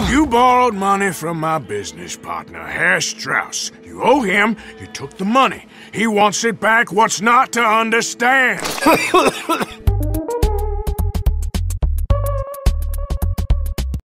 You borrowed money from my business partner, Herr Strauss. You owe him, you took the money. He wants it back, what's not to understand?